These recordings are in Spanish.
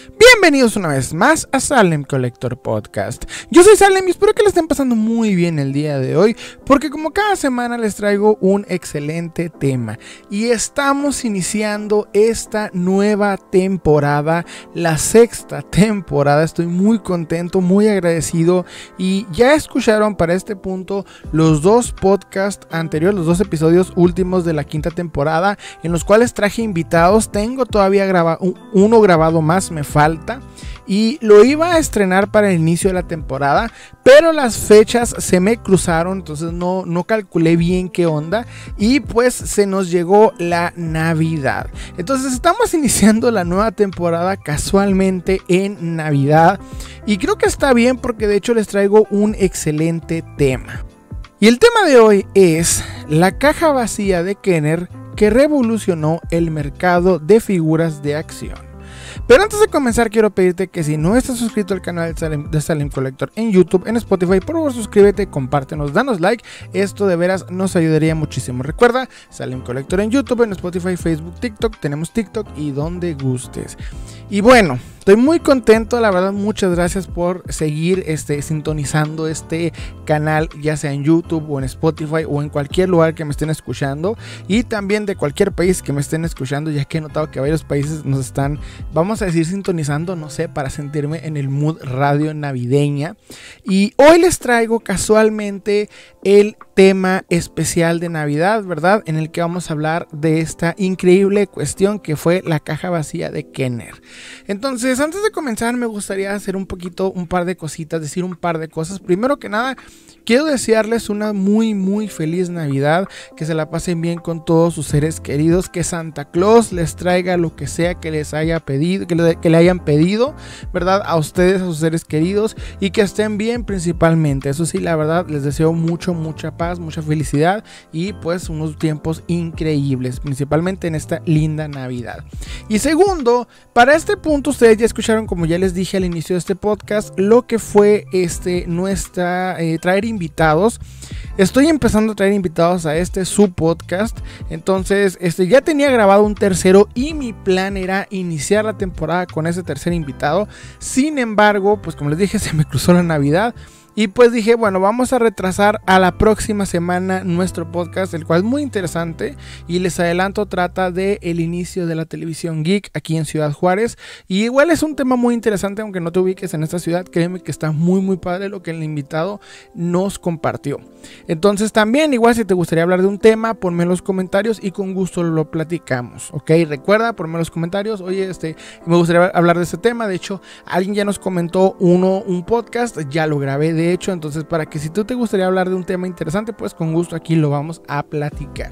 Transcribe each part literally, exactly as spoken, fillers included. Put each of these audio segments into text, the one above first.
Bienvenidos una vez más a Salem Collector Podcast. Yo soy Salem y espero que le estén pasando muy bien el día de hoy, porque como cada semana les traigo un excelente tema y estamos iniciando esta nueva temporada, la sexta temporada. Estoy muy contento, muy agradecido y ya escucharon para este punto los dos podcasts anteriores, los dos episodios últimos de la quinta temporada, en los cuales traje invitados. Tengo todavía graba- uno grabado más, me falta. Y lo iba a estrenar para el inicio de la temporada, pero las fechas se me cruzaron, entonces no, no calculé bien qué onda y pues se nos llegó la Navidad. Entonces estamos iniciando la nueva temporada casualmente en Navidad y creo que está bien porque de hecho les traigo un excelente tema. Y el tema de hoy es la caja vacía de Kenner que revolucionó el mercado de figuras de acción. Pero antes de comenzar quiero pedirte que si no estás suscrito al canal de Salem, de Salem Collector en YouTube, en Spotify, por favor suscríbete, compártenos, danos like, esto de veras nos ayudaría muchísimo. Recuerda, Salem Collector en YouTube, en Spotify, Facebook, TikTok, tenemos TikTok y donde gustes. Y bueno, estoy muy contento, la verdad, muchas gracias por seguir este, sintonizando este canal, ya sea en YouTube o en Spotify o en cualquier lugar que me estén escuchando, y también de cualquier país que me estén escuchando, ya que he notado que varios países nos están, vamos a decir, sintonizando, no sé, para sentirme en el mood radio navideña. Y hoy les traigo casualmente el tema especial de Navidad, ¿verdad? En el que vamos a hablar de esta increíble cuestión que fue la caja vacía de Kenner. Entonces, antes de comenzar me gustaría hacer un poquito, un par de cositas, decir un par de cosas. Primero que nada, quiero desearles una muy muy feliz Navidad, que se la pasen bien con todos sus seres queridos, que Santa Claus les traiga lo que sea que les haya pedido, que le, que le hayan pedido, ¿verdad? A ustedes, a sus seres queridos, y que estén bien principalmente. Eso sí, la verdad, les deseo mucho, mucha paz, mucha felicidad y pues unos tiempos increíbles, principalmente en esta linda Navidad. Y segundo, para este punto ustedes ya escucharon, como ya les dije al inicio de este podcast, lo que fue este nuestra eh, traer invitados. Estoy empezando a traer invitados a este su podcast. Entonces este ya tenía grabado un tercero y mi plan era iniciar la temporada con ese tercer invitado. Sin embargo, pues como les dije, se me cruzó la Navidad. Y pues dije, bueno, vamos a retrasar a la próxima semana nuestro podcast, el cual es muy interesante. Y les adelanto, trata de el inicio de la televisión geek aquí en Ciudad Juárez. Y igual es un tema muy interesante, aunque no te ubiques en esta ciudad. Créeme que está muy muy padre lo que el invitado nos compartió. Entonces también, igual si te gustaría hablar de un tema, ponme en los comentarios y con gusto lo platicamos. Ok, recuerda, ponme en los comentarios, oye, este, me gustaría hablar de este tema. De hecho, alguien ya nos comentó uno, un podcast, ya lo grabé de De hecho, entonces para que si tú te gustaría hablar de un tema interesante, pues con gusto aquí lo vamos a platicar.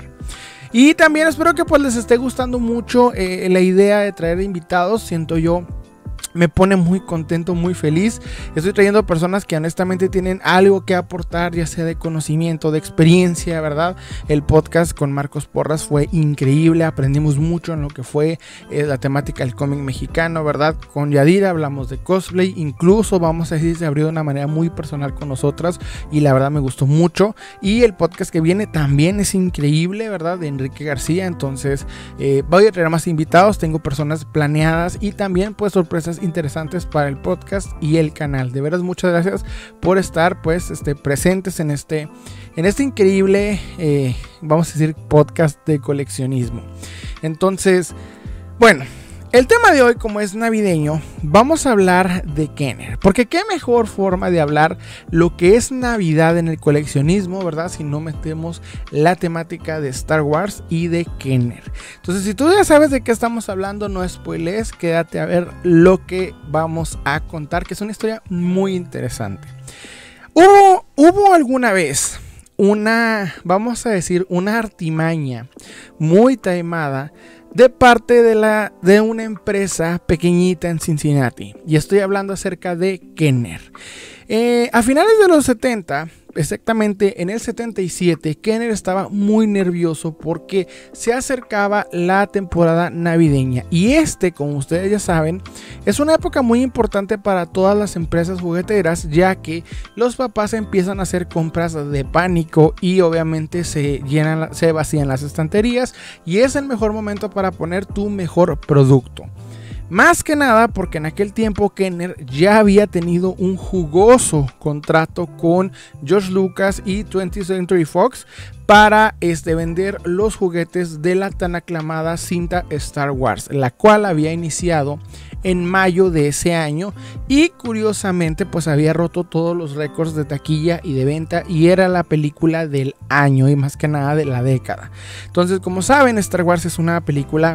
Y también espero que pues les esté gustando mucho eh, la idea de traer invitados. Siento yo, me pone muy contento, muy feliz. Estoy trayendo personas que honestamente tienen algo que aportar, ya sea de conocimiento, de experiencia, ¿verdad? El podcast con Marcos Porras fue increíble, aprendimos mucho en lo que fue eh, la temática del cómic mexicano, ¿verdad? Con Yadira hablamos de cosplay, incluso vamos a decir, se abrió de una manera muy personal con nosotras y la verdad me gustó mucho. Y el podcast que viene también es increíble, ¿verdad? De Enrique García. Entonces eh, voy a traer más invitados, tengo personas planeadas y también pues sorpresas interesantes para el podcast y el canal. De veras, muchas gracias por estar pues este, presentes en este, en este increíble, eh, vamos a decir, podcast de coleccionismo. Entonces, bueno, el tema de hoy, como es navideño, vamos a hablar de Kenner, porque qué mejor forma de hablar lo que es Navidad en el coleccionismo, ¿verdad? Si no metemos la temática de Star Wars y de Kenner. Entonces, si tú ya sabes de qué estamos hablando, no spoilees, quédate a ver lo que vamos a contar, que es una historia muy interesante. Hubo, hubo alguna vez una, vamos a decir, una artimaña muy taimada de parte de, la, de una empresa pequeñita en Cincinnati. Y estoy hablando acerca de Kenner. Eh, a finales de los setenta, exactamente en el setenta y siete, Kenner estaba muy nervioso porque se acercaba la temporada navideña. Y este, como ustedes ya saben, es una época muy importante para todas las empresas jugueteras, ya que los papás empiezan a hacer compras de pánico y obviamente se llenan, se vacían las estanterías y es el mejor momento para poner tu mejor producto. Más que nada porque en aquel tiempo Kenner ya había tenido un jugoso contrato con George Lucas y twentieth Century Fox para este, vender los juguetes de la tan aclamada cinta Star Wars, la cual había iniciado en mayo de ese año y curiosamente pues había roto todos los récords de taquilla y de venta y era la película del año y más que nada de la década. Entonces, como saben, Star Wars es una película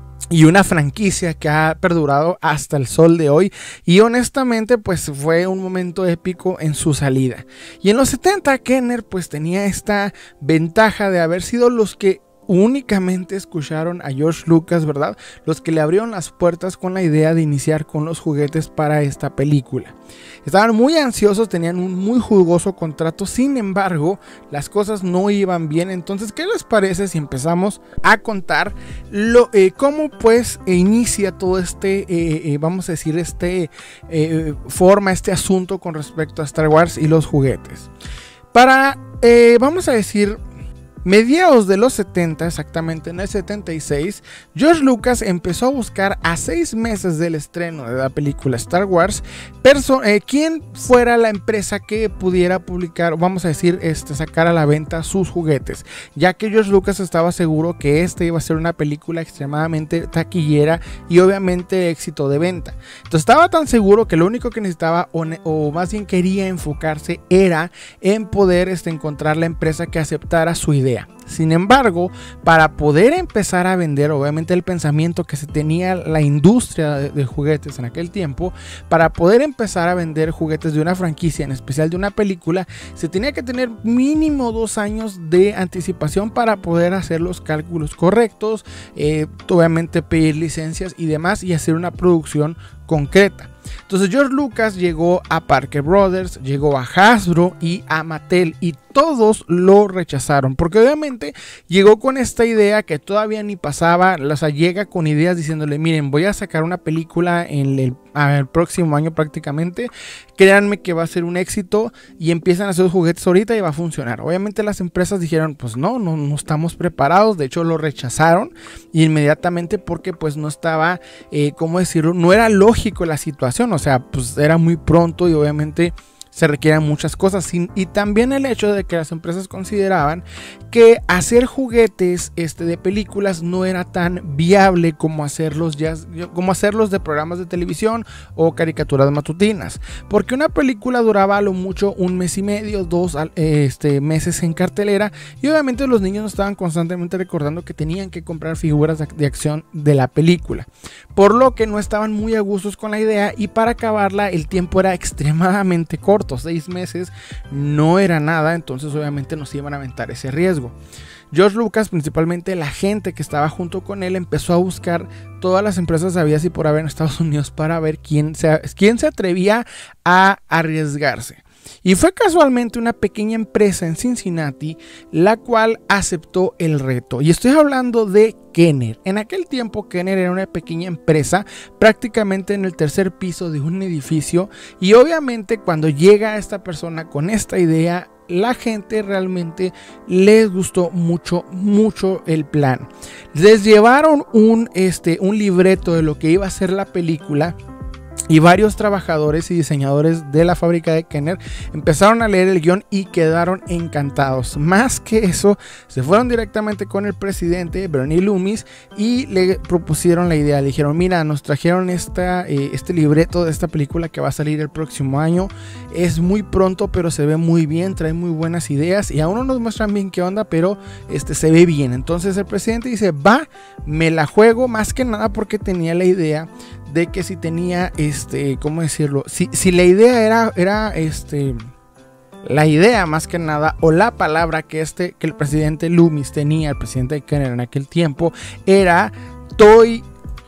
y una franquicia que ha perdurado hasta el sol de hoy y honestamente pues fue un momento épico en su salida. Y en los setenta Kenner pues tenía esta ventaja de haber sido los que únicamente escucharon a George Lucas, ¿verdad? Los que le abrieron las puertas con la idea de iniciar con los juguetes para esta película. Estaban muy ansiosos, tenían un muy jugoso contrato, sin embargo, las cosas no iban bien. Entonces, ¿qué les parece si empezamos a contar lo, eh, cómo pues inicia todo este, eh, eh, vamos a decir, este eh, forma, este asunto con respecto a Star Wars y los juguetes? Para, eh, vamos a decir, mediados de los setenta, exactamente en el setenta y seis, George Lucas empezó a buscar a seis meses del estreno de la película Star Wars eh, quién fuera la empresa que pudiera publicar, vamos a decir, este, sacar a la venta sus juguetes, ya que George Lucas estaba seguro que esta iba a ser una película extremadamente taquillera y obviamente de éxito de venta. Entonces estaba tan seguro que lo único que necesitaba o, o más bien quería enfocarse era en poder este, encontrar la empresa que aceptara su idea. Sin embargo, para poder empezar a vender, obviamente el pensamiento que se tenía la industria de, de juguetes en aquel tiempo, para poder empezar a vender juguetes de una franquicia, en especial de una película, se tenía que tener mínimo dos años de anticipación para poder hacer los cálculos correctos, eh, obviamente pedir licencias y demás y hacer una producción concreta. Entonces George Lucas llegó a Parker Brothers, llegó a Hasbro y a Mattel y todos lo rechazaron porque obviamente llegó con esta idea que todavía ni pasaba, o sea, llega con ideas diciéndole, miren, voy a sacar una película en el, el próximo año prácticamente, créanme que va a ser un éxito y empiezan a hacer los juguetes ahorita y va a funcionar. Obviamente las empresas dijeron, pues no, no, no estamos preparados, de hecho lo rechazaron inmediatamente porque pues no estaba, eh, ¿cómo decirlo? No era lógico la situación, o sea, pues era muy pronto y obviamente se requieren muchas cosas sin, y también el hecho de que las empresas consideraban que hacer juguetes este, de películas no era tan viable como hacerlos, ya, como hacerlos de programas de televisión o caricaturas matutinas, porque una película duraba a lo mucho un mes y medio, dos este, meses en cartelera y obviamente los niños no estaban constantemente recordando que tenían que comprar figuras de, de acción de la película, por lo que no estaban muy a gustos con la idea y para acabarla el tiempo era extremadamente corto. Seis meses no era nada, entonces obviamente nos iban a aventar ese riesgo. George Lucas, principalmente la gente que estaba junto con él, empezó a buscar todas las empresas habidas y por haber en Estados Unidos para ver quién se, quién se atrevía a arriesgarse. Y fue casualmente una pequeña empresa en Cincinnati la cual aceptó el reto. Y estoy hablando de Kenner. En aquel tiempo Kenner era una pequeña empresa prácticamente en el tercer piso de un edificio. Y obviamente cuando llega esta persona con esta idea, la gente realmente les gustó mucho, mucho el plan. Les llevaron un, este, un libreto de lo que iba a ser la película. Y varios trabajadores y diseñadores de la fábrica de Kenner empezaron a leer el guión y quedaron encantados. Más que eso, se fueron directamente con el presidente Bernie Loomis y le propusieron la idea. Le dijeron, mira, nos trajeron esta, eh, este libreto de esta película que va a salir el próximo año. Es muy pronto, pero se ve muy bien, trae muy buenas ideas y aún no nos muestran bien qué onda, pero este, se ve bien. Entonces el presidente dice, va, me la juego, más que nada porque tenía la idea de que si tenía, este, ¿cómo decirlo? Si, si la idea era, era, este, la idea más que nada, o la palabra que este, que el presidente Loomis tenía, el presidente de Kenner en aquel tiempo, era toy,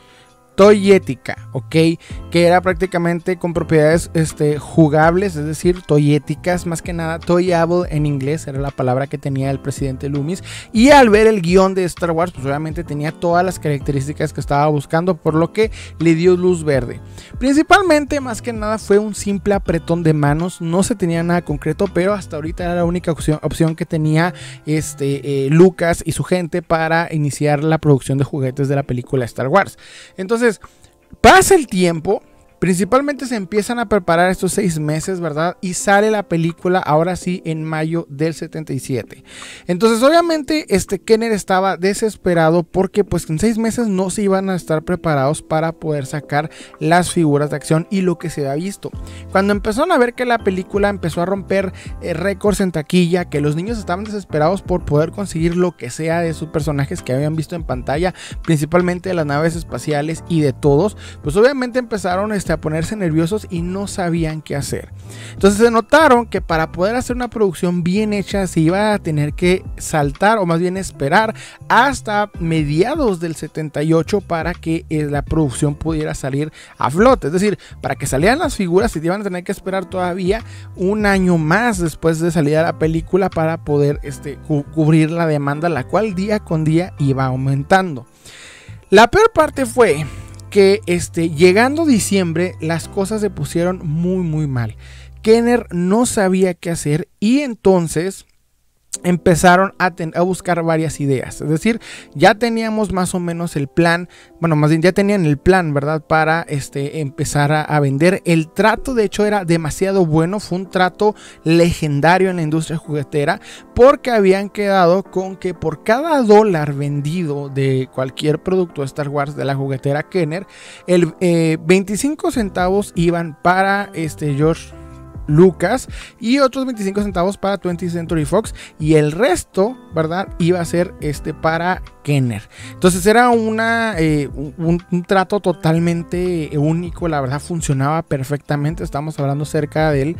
toyética, ¿ok? Que era prácticamente con propiedades este, jugables, es decir, toyéticas, más que nada, toyable en inglés, era la palabra que tenía el presidente Loomis. Y al ver el guión de Star Wars, pues obviamente tenía todas las características que estaba buscando, por lo que le dio luz verde. Principalmente, más que nada, fue un simple apretón de manos, no se tenía nada concreto, pero hasta ahorita era la única opción, opción que tenía este, eh, Lucas y su gente para iniciar la producción de juguetes de la película Star Wars. Entonces, Entonces, Pasa el tiempo. Principalmente se empiezan a preparar estos seis meses, ¿verdad? Y sale la película ahora sí en mayo del setenta y siete. Entonces obviamente este Kenner estaba desesperado porque pues en seis meses no se iban a estar preparados para poder sacar las figuras de acción y lo que se había visto. Cuando empezaron a ver que la película empezó a romper eh, récords en taquilla, que los niños estaban desesperados por poder conseguir lo que sea de sus personajes que habían visto en pantalla, principalmente de las naves espaciales y de todos, pues obviamente empezaron este, a ponerse nerviosos y no sabían qué hacer. Entonces se notaron que para poder hacer una producción bien hecha se iba a tener que saltar, o más bien esperar hasta mediados del setenta y ocho para que eh, la producción pudiera salir a flote. Es decir, para que salieran las figuras se iban a tener que esperar todavía un año más después de salir a la película para poder este, cu cubrir la demanda, la cual día con día iba aumentando. La peor parte fue que este, llegando diciembre las cosas se pusieron muy muy mal. Kenner no sabía qué hacer y entonces empezaron a, a buscar varias ideas. Es decir, ya teníamos más o menos el plan, bueno, más bien ya tenían el plan, ¿verdad? Para este, empezar a, a vender. El trato de hecho era demasiado bueno, fue un trato legendario en la industria juguetera, porque habían quedado con que por cada dólar vendido de cualquier producto de Star Wars de la juguetera Kenner, el eh, veinticinco centavos iban para este George Lucas y otros veinticinco centavos para twentieth Century Fox, y el resto, ¿verdad?, iba a ser este para Kenner. Entonces era una eh, un, un trato totalmente único, la verdad funcionaba perfectamente. Estamos hablando cerca del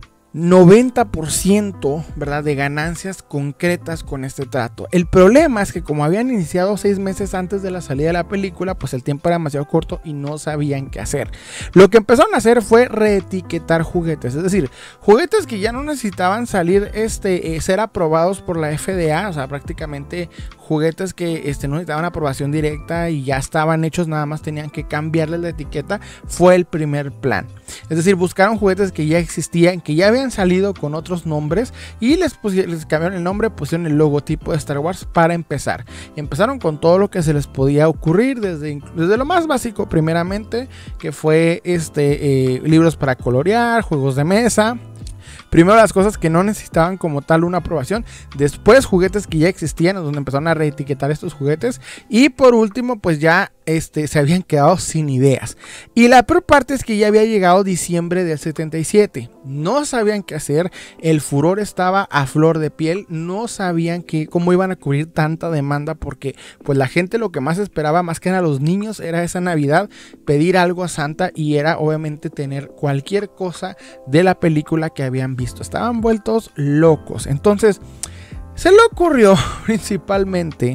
noventa por ciento, ¿verdad?, de ganancias concretas con este trato. El problema es que como habían iniciado seis meses antes de la salida de la película, pues el tiempo era demasiado corto y no sabían qué hacer. Lo que empezaron a hacer fue reetiquetar juguetes, es decir, juguetes que ya no necesitaban salir, este, eh, ser aprobados por la F D A, o sea, prácticamente juguetes que este, no necesitaban aprobación directa y ya estaban hechos, nada más tenían que cambiarle la etiqueta. Fue el primer plan. Es decir, buscaron juguetes que ya existían, que ya habían salido con otros nombres y les, les cambiaron el nombre, pusieron el logotipo de Star Wars para empezar. Empezaron con todo lo que se les podía ocurrir, desde, desde lo más básico primeramente, que fue este, eh, libros para colorear, juegos de mesa. Primero las cosas que no necesitaban como tal una aprobación, después juguetes que ya existían, donde empezaron a reetiquetar estos juguetes, y por último pues ya este, se habían quedado sin ideas. Y la peor parte es que ya había llegado diciembre del setenta y siete, no sabían qué hacer, el furor estaba a flor de piel, no sabían que, cómo iban a cubrir tanta demanda, porque pues la gente lo que más esperaba, más que nada los niños, era esa Navidad pedir algo a Santa, y era obviamente tener cualquier cosa de la película que habían visto. Estaban vueltos locos. Entonces se le ocurrió principalmente,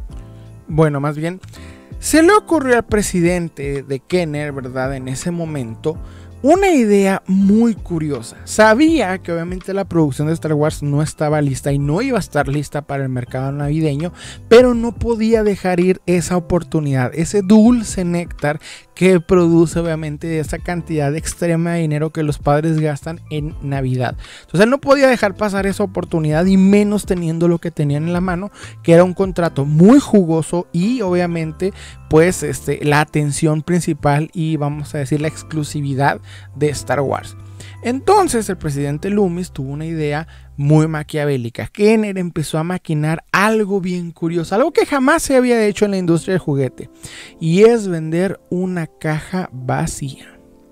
bueno, más bien se le ocurrió al presidente de Kenner, ¿verdad?, en ese momento, una idea muy curiosa. Sabía que obviamente la producción de Star Wars no estaba lista y no iba a estar lista para el mercado navideño, pero no podía dejar ir esa oportunidad, ese dulce néctar que produce obviamente esa cantidad extrema de dinero que los padres gastan en Navidad. Entonces él no podía dejar pasar esa oportunidad, y menos teniendo lo que tenían en la mano, que era un contrato muy jugoso y obviamente pues este, la atención principal y vamos a decir la exclusividad de Star Wars. Entonces el presidente Loomis tuvo una idea muy maquiavélica. Kenner empezó a maquinar algo bien curioso, algo que jamás se había hecho en la industria del juguete, y es vender una caja vacía.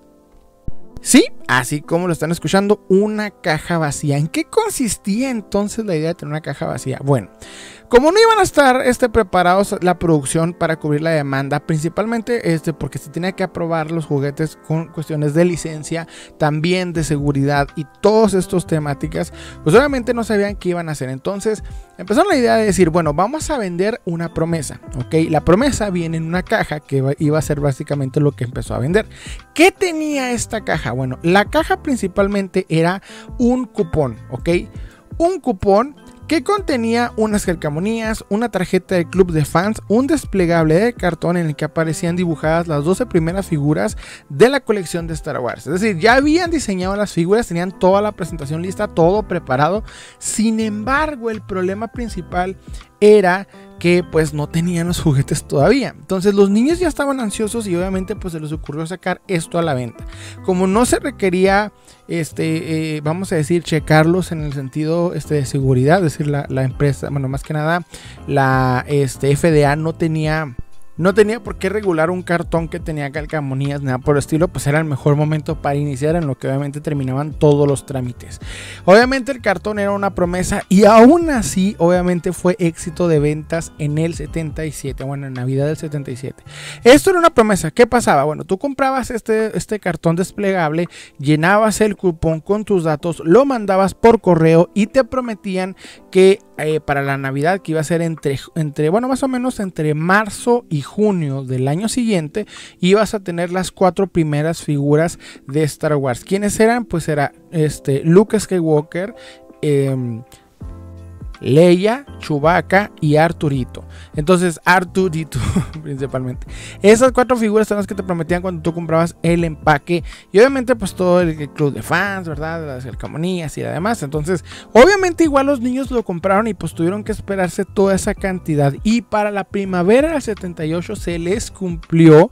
Sí, así como lo están escuchando, una caja vacía. ¿En qué consistía entonces la idea de tener una caja vacía? Bueno, como no iban a estar este, preparados la producción para cubrir la demanda, principalmente este, porque se tenía que aprobar los juguetes con cuestiones de licencia, también de seguridad y todas estas temáticas, pues obviamente no sabían qué iban a hacer. Entonces empezaron la idea de decir, bueno, vamos a vender una promesa, ¿ok? La promesa viene en una caja que iba a ser básicamente lo que empezó a vender. ¿Qué tenía esta caja? Bueno, la caja principalmente era un cupón, ¿ok? Un cupón que contenía unas calcamonías, una tarjeta del club de fans, un desplegable de cartón en el que aparecían dibujadas las doce primeras figuras de la colección de Star Wars. Es decir, ya habían diseñado las figuras, tenían toda la presentación lista, todo preparado. Sin embargo, el problema principal era que pues no tenían los juguetes todavía. Entonces los niños ya estaban ansiosos y obviamente pues se les ocurrió sacar esto a la venta. Como no se requería, este, eh, vamos a decir, checarlos en el sentido este, de seguridad, es decir, la, la empresa, bueno, más que nada, la este, F D A no tenía... No tenía por qué regular un cartón que tenía calcamonías, nada por el estilo, pues era el mejor momento para iniciar, en lo que obviamente terminaban todos los trámites. Obviamente el cartón era una promesa y aún así obviamente fue éxito de ventas en el setenta y siete, bueno, en Navidad del setenta y siete. Esto era una promesa. ¿Qué pasaba? Bueno, tú comprabas este, este cartón desplegable, llenabas el cupón con tus datos, lo mandabas por correo y te prometían que eh, para la Navidad, que iba a ser entre, entre, bueno, más o menos entre marzo y junio del año siguiente, ibas a tener las cuatro primeras figuras de Star Wars. ¿Quiénes eran? Pues era este, Luke Skywalker, eh, Leia, Chewbacca y Arturito. Entonces Arturito principalmente. Esas cuatro figuras son las que te prometían cuando tú comprabas el empaque. Y obviamente pues todo el, el club de fans, ¿verdad? Las calcamonías y además. Entonces obviamente igual los niños lo compraron y pues tuvieron que esperarse toda esa cantidad. Y para la primavera del setenta y ocho se les cumplió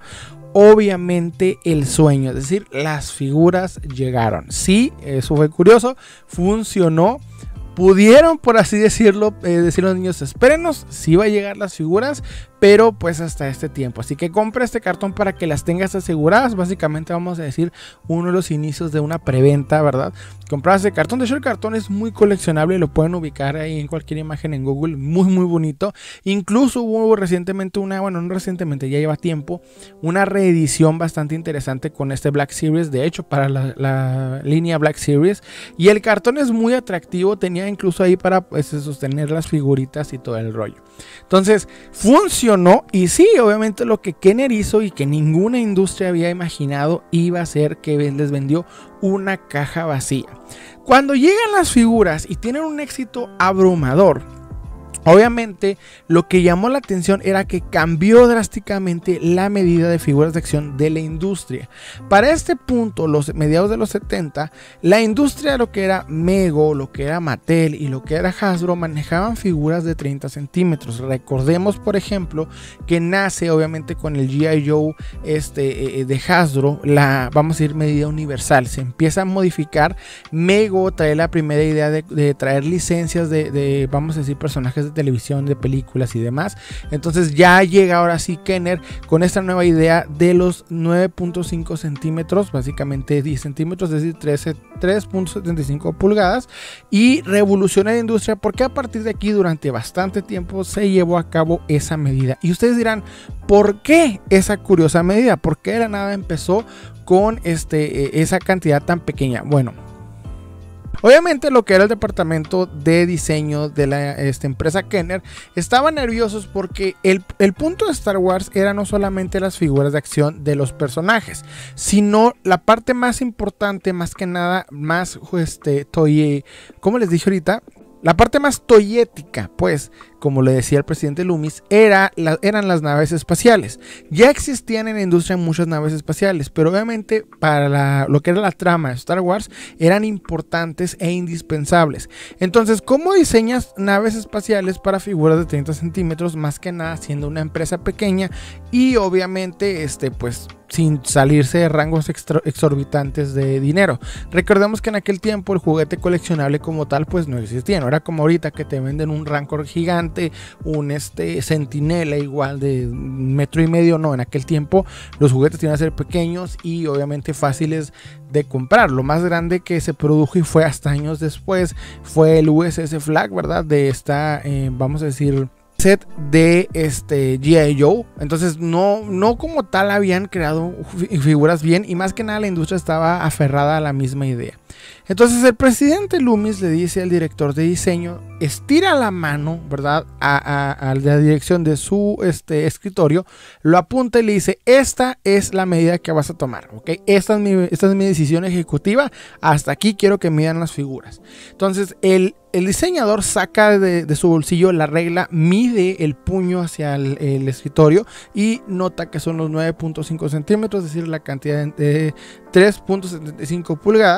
obviamente el sueño. Es decir, las figuras llegaron. Sí, eso fue curioso. Funcionó. Pudieron, por así decirlo, eh, decir a los niños, espérenos, sí va a llegar las figuras, pero pues hasta este tiempo. Así que compra este cartón para que las tengas aseguradas. Básicamente vamos a decir uno de los inicios de una preventa, ¿verdad? Comprar este cartón. De hecho el cartón es muy coleccionable, lo pueden ubicar ahí en cualquier imagen en Google. Muy muy bonito. Incluso hubo recientemente una, bueno no recientemente, ya lleva tiempo, una reedición bastante interesante con este Black Series. De hecho para la, la línea Black Series. Y el cartón es muy atractivo, tenía incluso ahí para pues, sostener las figuritas y todo el rollo. Entonces funcionó y sí, obviamente lo que Kenner hizo y que ninguna industria había imaginado iba a ser que les vendió una caja vacía. Cuando llegan las figuras y tienen un éxito abrumador, obviamente lo que llamó la atención era que cambió drásticamente la medida de figuras de acción de la industria. Para este punto, los mediados de los setenta, la industria, lo que era Mego, lo que era Mattel y lo que era Hasbro, manejaban figuras de treinta centímetros. Recordemos, por ejemplo, que nace obviamente con el G I Joe este, eh, de Hasbro, la, vamos a decir, medida universal. Se empieza a modificar. Mego trae la primera idea de, de traer licencias de, de, vamos a decir, personajes de televisión, de películas y demás. Entonces ya llega ahora sí Kenner con esta nueva idea de los nueve punto cinco centímetros, básicamente diez centímetros, es decir, tres punto setenta y cinco pulgadas, y revoluciona la industria porque a partir de aquí durante bastante tiempo se llevó a cabo esa medida. Y ustedes dirán, ¿por qué esa curiosa medida? ¿Por qué de la nada empezó con este, esa cantidad tan pequeña? Bueno, obviamente lo que era el departamento de diseño de la esta empresa Kenner estaba nerviosos porque el, el punto de Star Wars era no solamente las figuras de acción de los personajes, sino la parte más importante, más que nada, más este, toy, ¿cómo les dije ahorita? La parte más toyética, pues, como le decía el presidente Loomis, era la, eran las naves espaciales. Ya existían en la industria muchas naves espaciales, pero obviamente para la, lo que era la trama de Star Wars eran importantes e indispensables. Entonces, ¿cómo diseñas naves espaciales para figuras de treinta centímetros? Más que nada siendo una empresa pequeña y obviamente, este, pues, sin salirse de rangos exorbitantes de dinero. Recordemos que en aquel tiempo el juguete coleccionable como tal pues no existía, no era como ahorita que te venden un Rancor gigante, un este Centinela igual de metro y medio. No, en aquel tiempo los juguetes tenían que ser pequeños y obviamente fáciles de comprar. Lo más grande que se produjo y fue hasta años después fue el U S S Flag, ¿verdad? De esta, eh, vamos a decir, set de este G I Joe. Entonces no, no como tal habían creado figuras bien y más que nada la industria estaba aferrada a la misma idea. Entonces el presidente Loomis le dice al director de diseño, estira la mano, ¿verdad? A, a, a la dirección de su este, escritorio, lo apunta y le dice, esta es la medida que vas a tomar, ¿ok? Esta es mi, esta es mi decisión ejecutiva, hasta aquí quiero que midan las figuras. Entonces el El diseñador saca de, de su bolsillo la regla, mide el puño hacia el, el escritorio y nota que son los nueve punto cinco centímetros, es decir, la cantidad de tres punto setenta y cinco pulgadas.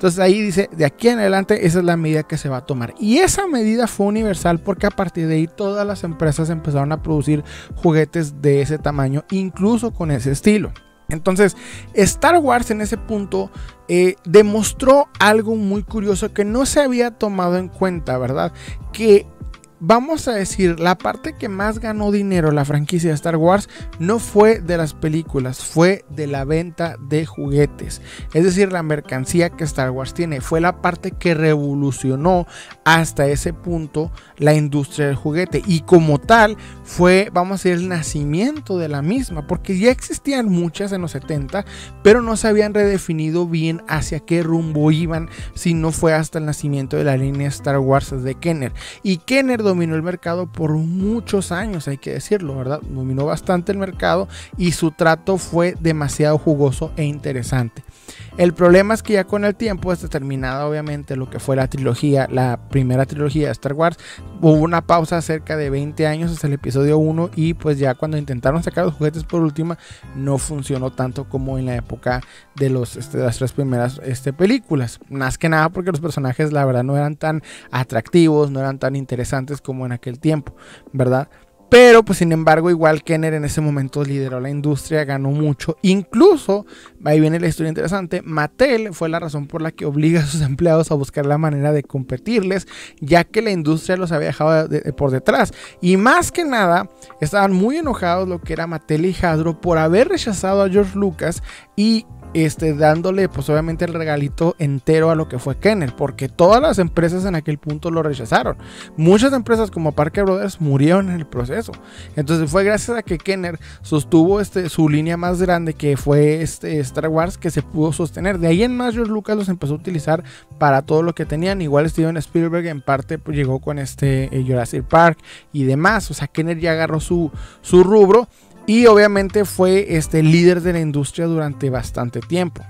Entonces ahí dice, de aquí en adelante esa es la medida que se va a tomar. Y esa medida fue universal porque a partir de ahí todas las empresas empezaron a producir juguetes de ese tamaño, incluso con ese estilo. Entonces, Star Wars en ese punto eh, demostró algo muy curioso que no se había tomado en cuenta, ¿verdad? Que vamos a decir, la parte que más ganó dinero la franquicia de Star Wars no fue de las películas, fue de la venta de juguetes. Es decir, la mercancía que Star Wars tiene fue la parte que revolucionó hasta ese punto la industria del juguete. Y como tal, fue, vamos a decir, el nacimiento de la misma, porque ya existían muchas en los setenta, pero no se habían redefinido bien hacia qué rumbo iban, si no fue hasta el nacimiento de la línea Star Wars de Kenner. Y Kenner dominó el mercado por muchos años, hay que decirlo, ¿verdad? Dominó bastante el mercado y su trato fue demasiado jugoso e interesante. El problema es que ya con el tiempo, hasta terminada obviamente lo que fue la trilogía, la primera trilogía de Star Wars, hubo una pausa cerca de veinte años hasta el episodio uno, y pues ya cuando intentaron sacar los juguetes por última, no funcionó tanto como en la época de, los, este, de las tres primeras este, películas. Más que nada porque los personajes la verdad no eran tan atractivos, no eran tan interesantes como en aquel tiempo, ¿verdad? Pero pues sin embargo igual Kenner en ese momento lideró la industria, ganó mucho. Incluso, ahí viene la historia interesante, Mattel fue la razón por la que obliga a sus empleados a buscar la manera de competirles, ya que la industria los había dejado de, de, por detrás. Y más que nada estaban muy enojados lo que era Mattel y Hasbro por haber rechazado a George Lucas y Este, dándole pues obviamente el regalito entero a lo que fue Kenner, porque todas las empresas en aquel punto lo rechazaron. Muchas empresas como Parker Brothers murieron en el proceso. Entonces fue gracias a que Kenner sostuvo este, su línea más grande, que fue este, Star Wars, que se pudo sostener. De ahí en más George Lucas los empezó a utilizar para todo lo que tenían. Igual Steven Spielberg en parte pues, llegó con este eh, Jurassic Park y demás. O sea, Kenner ya agarró su, su rubro. Y obviamente fue este líder de la industria durante bastante tiempo.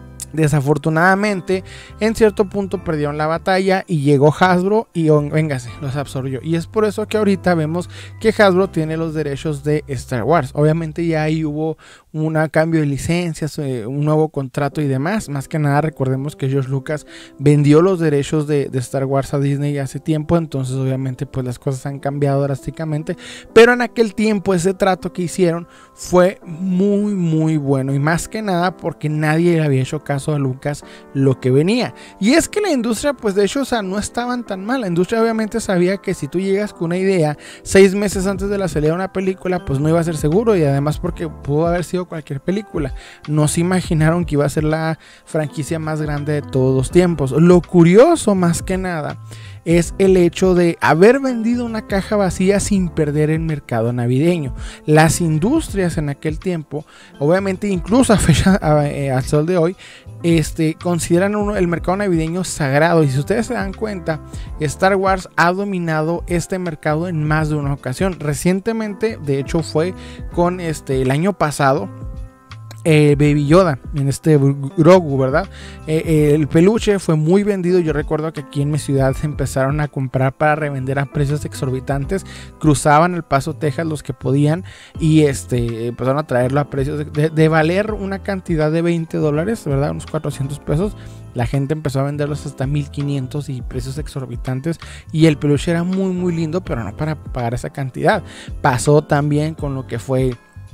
Desafortunadamente, en cierto punto perdieron la batalla y llegó Hasbro y oh, véngase, los absorbió. Y es por eso que ahorita vemos que Hasbro tiene los derechos de Star Wars. Obviamente ya ahí hubo un cambio de licencias, eh, un nuevo contrato y demás. Más que nada recordemos que George Lucas vendió los derechos de, de Star Wars a Disney hace tiempo. Entonces obviamente pues las cosas han cambiado drásticamente. Pero en aquel tiempo ese trato que hicieron fue muy muy bueno. Y más que nada porque nadie le había hecho caso a Lucas lo que venía. Y es que la industria pues de hecho o sea, no estaban tan mal. La industria obviamente sabía que si tú llegas con una idea seis meses antes de la salida de una película pues no iba a ser seguro, y además porque pudo haber sido cualquier película. No se imaginaron que iba a ser la franquicia más grande de todos los tiempos. Lo curioso más que nada es el hecho de haber vendido una caja vacía sin perder el mercado navideño. Las industrias en aquel tiempo, obviamente incluso a fecha a, a, al sol de hoy, este, consideran uno, el mercado navideño sagrado. Y si ustedes se dan cuenta, Star Wars ha dominado este mercado en más de una ocasión. Recientemente, de hecho fue con este, el año pasado, Eh, Baby Yoda, en este Grogu, ¿verdad? Eh, eh, el peluche fue muy vendido. Yo recuerdo que aquí en mi ciudad se empezaron a comprar para revender a precios exorbitantes. Cruzaban el Paso, Texas, los que podían, y este, empezaron a traerlo a precios de, de, de valer una cantidad de veinte dólares, ¿verdad? Unos cuatrocientos pesos. La gente empezó a venderlos hasta mil quinientos y precios exorbitantes. Y el peluche era muy, muy lindo, pero no para pagar esa cantidad. Pasó también con lo que fue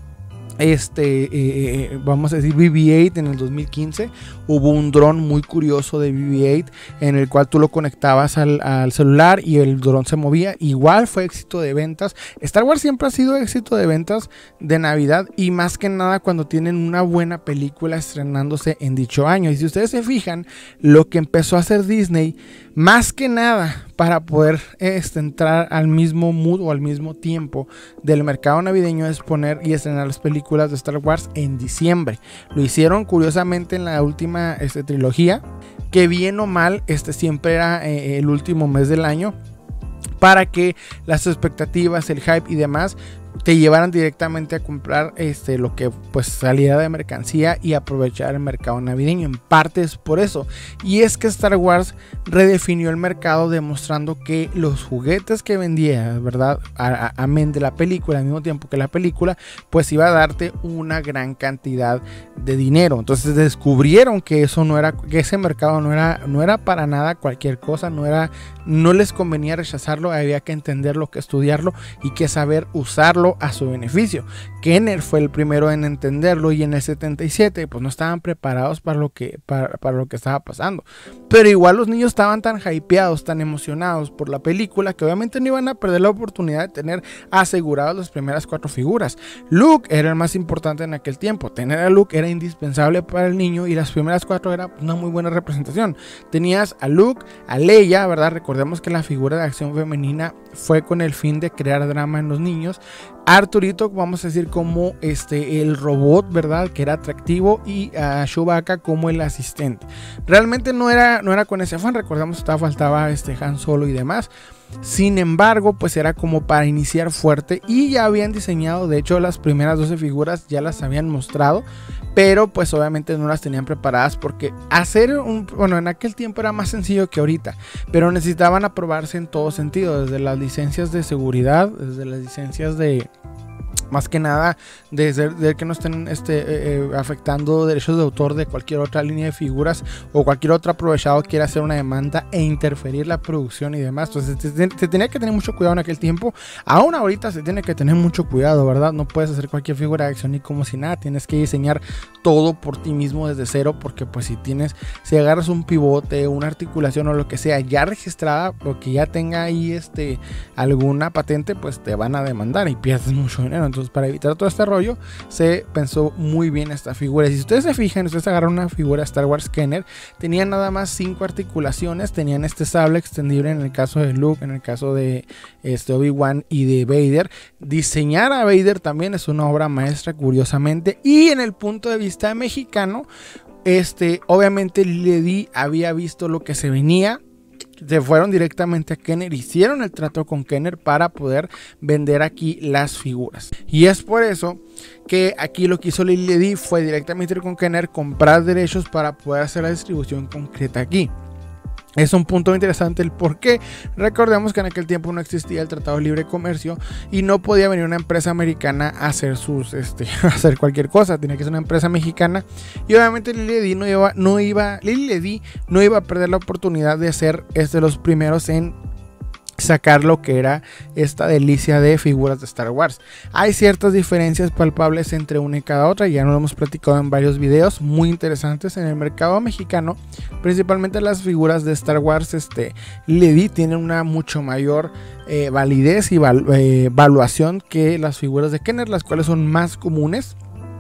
Este, eh, vamos a decir B B ocho en el dos mil quince. Hubo un dron muy curioso de B B ocho en el cual tú lo conectabas al, al celular y el dron se movía. Igual fue éxito de ventas. Star Wars siempre ha sido éxito de ventas de Navidad, y más que nada cuando tienen una buena película estrenándose en dicho año. Y si ustedes se fijan, lo que empezó a hacer Disney, más que nada para poder este, entrar al mismo mood o al mismo tiempo del mercado navideño, es poner y estrenar las películas de Star Wars en diciembre. Lo hicieron curiosamente en la última este, trilogía, que bien o mal este, siempre era eh, el último mes del año, para que las expectativas, el hype y demás te llevaran directamente a comprar este, lo que pues saliera de mercancía y aprovechar el mercado navideño. En parte es por eso. Y es que Star Wars redefinió el mercado, demostrando que los juguetes que vendía, ¿verdad? Amén de la película, al mismo tiempo que la película, pues iba a darte una gran cantidad de dinero. Entonces descubrieron que eso no era, que ese mercado no era, no era para nada cualquier cosa, no era, no les convenía rechazarlo, había que entenderlo, que estudiarlo y que saber usarlo a su beneficio. Kenner fue el primero en entenderlo, y en el setenta y siete pues no estaban preparados para lo que, para, para lo que estaba pasando, pero igual los niños estaban tan hypeados, tan emocionados por la película, que obviamente no iban a perder la oportunidad de tener aseguradas las primeras cuatro figuras. Luke era el más importante en aquel tiempo, tener a Luke era indispensable para el niño, y las primeras cuatro era una muy buena representación. Tenías a Luke, a Leia, ¿verdad? Recordemos que la figura de acción femenina fue con el fin de crear drama en los niños. Arturito, vamos a decir, como este el robot, ¿verdad? Que era atractivo, y a Chewbacca como el asistente. Realmente no era, no era con ese afán, recordemos que estaba, faltaba este Han Solo y demás. Sin embargo, pues era como para iniciar fuerte, y ya habían diseñado, de hecho las primeras doce figuras ya las habían mostrado, pero pues obviamente no las tenían preparadas, porque hacer un, bueno, en aquel tiempo era más sencillo que ahorita, pero necesitaban aprobarse en todo sentido, desde las licencias de seguridad, desde las licencias de, más que nada, desde de que no estén este, eh, eh, afectando derechos de autor de cualquier otra línea de figuras, o cualquier otro aprovechado quiera hacer una demanda e interferir la producción y demás. Entonces se, se, se tenía que tener mucho cuidado en aquel tiempo. Aún ahorita se tiene que tener mucho cuidado, ¿verdad? No puedes hacer cualquier figura de acción ni como si nada, tienes que diseñar todo por ti mismo desde cero, porque pues si tienes, si agarras un pivote, una articulación o lo que sea ya registrada, o que ya tenga ahí este, alguna patente, pues te van a demandar y pierdes mucho dinero. Entonces, para evitar todo este rollo, se pensó muy bien esta figura. Si ustedes se fijan, ustedes agarran una figura Star Wars Kenner, tenía nada más cinco articulaciones, tenían este sable extendible en el caso de Luke, en el caso de este Obi-Wan y de Vader. Diseñar a Vader también es una obra maestra, curiosamente, y en el punto de vista mexicano, este, obviamente Lady había visto lo que se venía. Se fueron directamente a Kenner, hicieron el trato con Kenner para poder vender aquí las figuras. Y es por eso que aquí lo que hizo Lady fue directamente ir con Kenner, comprar derechos para poder hacer la distribución concreta aquí. Es un punto interesante el por qué. Recordemos que en aquel tiempo no existía el Tratado de Libre Comercio y no podía venir una empresa americana a hacer sus, este, a hacer cualquier cosa. Tenía que ser una empresa mexicana, y obviamente Lily Ledy no iba, no iba, Lily Ledy no iba a perder la oportunidad de ser este, los primeros en sacar lo que era esta delicia de figuras de Star Wars. Hay ciertas diferencias palpables entre una y cada otra, ya lo hemos platicado en varios videos muy interesantes. En el mercado mexicano, principalmente las figuras de Star Wars este, Ledy tienen una mucho mayor eh, validez y val eh, valuación que las figuras de Kenner, las cuales son más comunes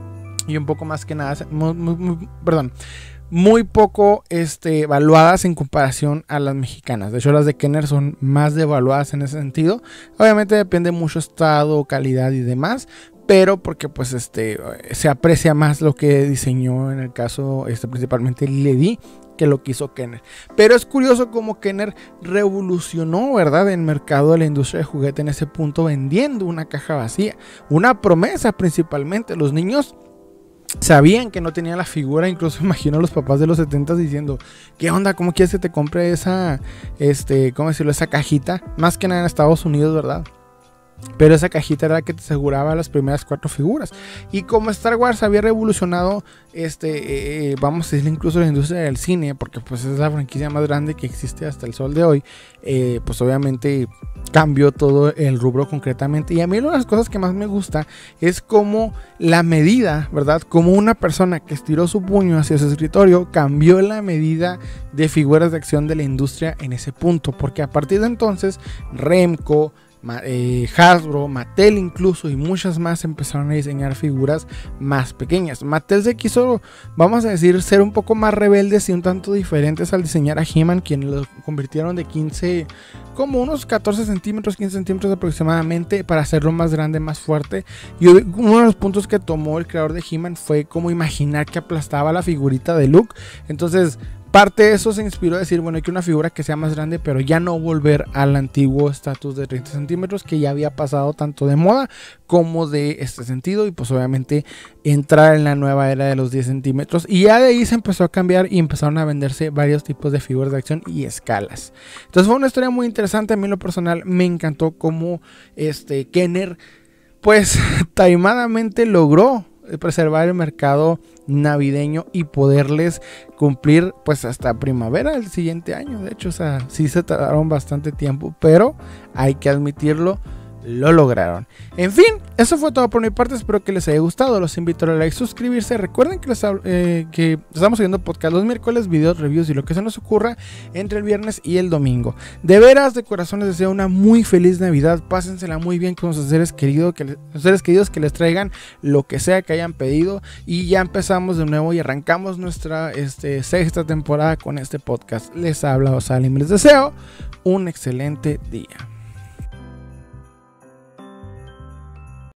y un poco más que nada, muy, muy, muy, perdón muy poco este, evaluadas en comparación a las mexicanas. De hecho, las de Kenner son más devaluadas en ese sentido. Obviamente depende mucho estado, calidad y demás, pero porque pues este se aprecia más lo que diseñó en el caso este, principalmente Ledy, que lo que hizo Kenner. Pero es curioso como Kenner revolucionó, ¿verdad?, el mercado de la industria de juguete en ese punto, vendiendo una caja vacía, una promesa principalmente. Los niños sabían que no tenía la figura, incluso imagino a los papás de los setentas diciendo, ¿qué onda? ¿Cómo quieres que te compre esa, este, cómo decirlo, esa cajita? Más que nada en Estados Unidos, ¿verdad? Pero esa cajita era la que te aseguraba las primeras cuatro figuras. Y como Star Wars había revolucionado, este, eh, vamos a decir, incluso la industria del cine, porque pues es la franquicia más grande que existe hasta el sol de hoy, eh, pues obviamente cambió todo el rubro concretamente. Y a mí una de las cosas que más me gusta es como la medida, ¿verdad? Como una persona que estiró su puño hacia su escritorio cambió la medida de figuras de acción de la industria en ese punto. Porque a partir de entonces, Remco, Eh, Hasbro, Mattel incluso y muchas más empezaron a diseñar figuras más pequeñas. Mattel se quiso, vamos a decir, ser un poco más rebeldes y un tanto diferentes al diseñar a He-Man, quienes lo convirtieron de quince, como unos catorce centímetros, quince centímetros aproximadamente, para hacerlo más grande, más fuerte. Y uno de los puntos que tomó el creador de He-Man fue como imaginar que aplastaba la figurita de Luke. Entonces, parte de eso se inspiró a decir, bueno, hay que una figura que sea más grande, pero ya no volver al antiguo estatus de treinta centímetros que ya había pasado tanto de moda como de este sentido, y pues obviamente entrar en la nueva era de los diez centímetros, y ya de ahí se empezó a cambiar y empezaron a venderse varios tipos de figuras de acción y escalas. Entonces fue una historia muy interesante. A mí en lo personal me encantó cómo este Kenner pues taimadamente logró preservar el mercado navideño y poderles cumplir pues hasta primavera del siguiente año. De hecho, o sea, sí se tardaron bastante tiempo, pero hay que admitirlo, lo lograron. En fin, eso fue todo por mi parte. Espero que les haya gustado. Los invito a darle like, suscribirse. Recuerden que, les, eh, que estamos subiendo podcast los miércoles, videos, reviews y lo que se nos ocurra entre el viernes y el domingo. De veras, de corazón les deseo una muy feliz Navidad. Pásensela muy bien con sus seres queridos, que les, sus seres queridos que les traigan lo que sea que hayan pedido. Y ya empezamos de nuevo y arrancamos nuestra este, sexta temporada con este podcast. Les habla Osalim. Les deseo un excelente día.